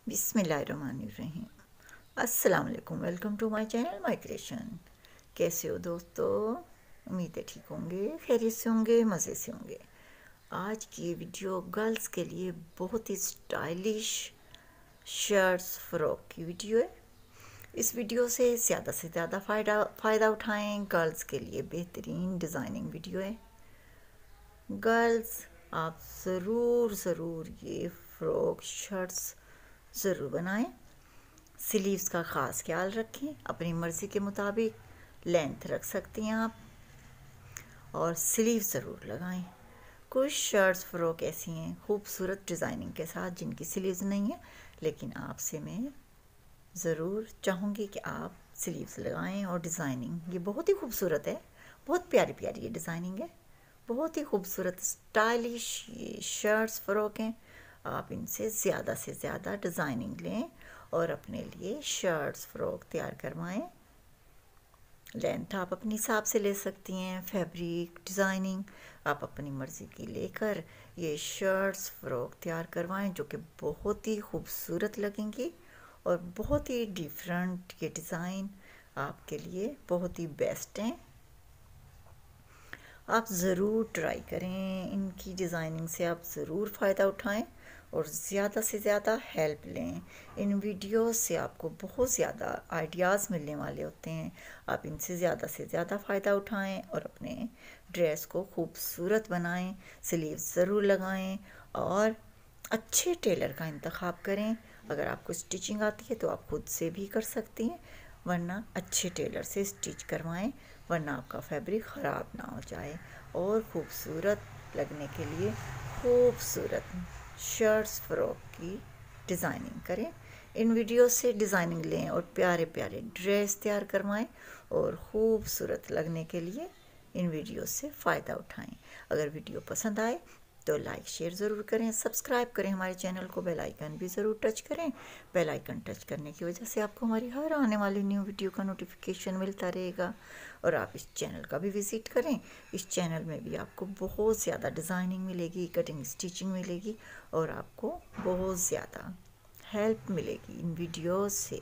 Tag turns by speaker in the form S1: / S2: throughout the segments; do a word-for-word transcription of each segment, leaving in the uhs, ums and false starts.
S1: बिस्मिल्लाहिर्रहमानिर्रहीम। अस्सलाम वालेकुम। Welcome to my channel mycreation। कैसे हो दोस्तों? उम्मीद है ठीक होंगे, खैरियत से होंगे, मज़े से होंगे। आज की ये वीडियो गर्ल्स के लिए बहुत ही स्टाइलिश शर्ट्स फ्रॉक की वीडियो है। इस वीडियो से ज़्यादा से ज़्यादा फ़ायदा फ़ायदा उठाएं। गर्ल्स के लिए बेहतरीन डिज़ाइनिंग वीडियो है। गर्ल्स, आप ज़रूर ज़रूर ये फ्रॉक शर्ट्स ज़रूर बनाएं। स्लीव्स का ख़ास ख्याल रखें, अपनी मर्ज़ी के मुताबिक लेंथ रख सकती हैं आप, और स्लीव ज़रूर लगाएं। कुछ शर्ट्स फ्रॉक ऐसी हैं खूबसूरत डिज़ाइनिंग के साथ जिनकी स्लीव्स नहीं है, लेकिन आपसे मैं ज़रूर चाहूँगी कि आप स्लीव्स लगाएं। और डिज़ाइनिंग ये बहुत ही खूबसूरत है, बहुत प्यारी प्यारी ये डिज़ाइनिंग है, बहुत ही खूबसूरत स्टाइलिश ये शर्ट्स फ्रॉक हैं। आप इनसे ज़्यादा से ज़्यादा डिज़ाइनिंग लें और अपने लिए शर्ट्स फ्रॉक तैयार करवाएं। लेंथ आप अपने हिसाब से ले सकती हैं, फैब्रिक डिज़ाइनिंग आप अपनी मर्ज़ी की लेकर ये शर्ट्स फ्रॉक तैयार करवाएं, जो कि बहुत ही खूबसूरत लगेंगी और बहुत ही डिफरेंट ये डिज़ाइन आपके लिए बहुत ही बेस्ट हैं। आप ज़रूर ट्राई करें, इनकी डिज़ाइनिंग से आप ज़रूर फ़ायदा उठाएं और ज़्यादा से ज़्यादा हेल्प लें। इन वीडियोस से आपको बहुत ज़्यादा आइडियाज़ मिलने वाले होते हैं। आप इनसे ज़्यादा से ज़्यादा फ़ायदा उठाएं और अपने ड्रेस को खूबसूरत बनाएं। स्लीव ज़रूर लगाएं और अच्छे टेलर का इंतखाब करें। अगर आपको स्टिचिंग आती है तो आप खुद से भी कर सकती हैं, वरना अच्छे टेलर से स्टिच करवाएं, वरना आपका फैब्रिक ख़राब ना हो जाए। और ख़ूबसूरत लगने के लिए खूबसूरत शर्ट्स फ्रॉक की डिज़ाइनिंग करें। इन वीडियो से डिज़ाइनिंग लें और प्यारे प्यारे ड्रेस तैयार करवाएं और ख़ूबसूरत लगने के लिए इन वीडियो से फ़ायदा उठाएं। अगर वीडियो पसंद आए तो लाइक शेयर ज़रूर करें, सब्सक्राइब करें हमारे चैनल को, बेल आइकन भी ज़रूर टच करें। बेल आइकन टच करने की वजह से आपको हमारी हर आने वाली न्यू वीडियो का नोटिफिकेशन मिलता रहेगा। और आप इस चैनल का भी विज़िट करें। इस चैनल में भी आपको बहुत ज़्यादा डिज़ाइनिंग मिलेगी, कटिंग स्टिचिंग मिलेगी और आपको बहुत ज़्यादा हेल्प मिलेगी इन वीडियोस से।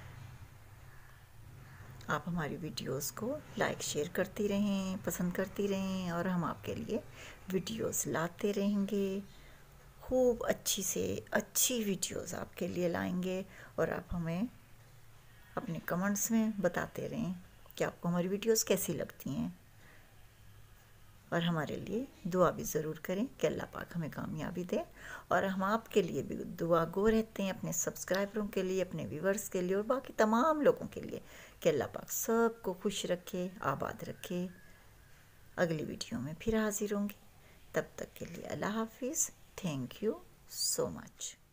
S1: आप हमारी वीडियोस को लाइक शेयर करती रहें, पसंद करती रहें और हम आपके लिए वीडियोस लाते रहेंगे। खूब अच्छी से अच्छी वीडियोस आपके लिए लाएंगे और आप हमें अपने कमेंट्स में बताते रहें कि आपको हमारी वीडियोस कैसी लगती हैं। और हमारे लिए दुआ भी ज़रूर करें कि अल्लाह पाक हमें कामयाबी दे। और हम आपके लिए भी दुआ गो रहते हैं, अपने सब्सक्राइबरों के लिए, अपने व्यूवर्स के लिए और बाकी तमाम लोगों के लिए, कि अल्लाह पाक सबको खुश रखे, आबाद रखे। अगली वीडियो में फिर हाजिर होंगी, तब तक के लिए अल्लाह हाफिज़। Thank you so much.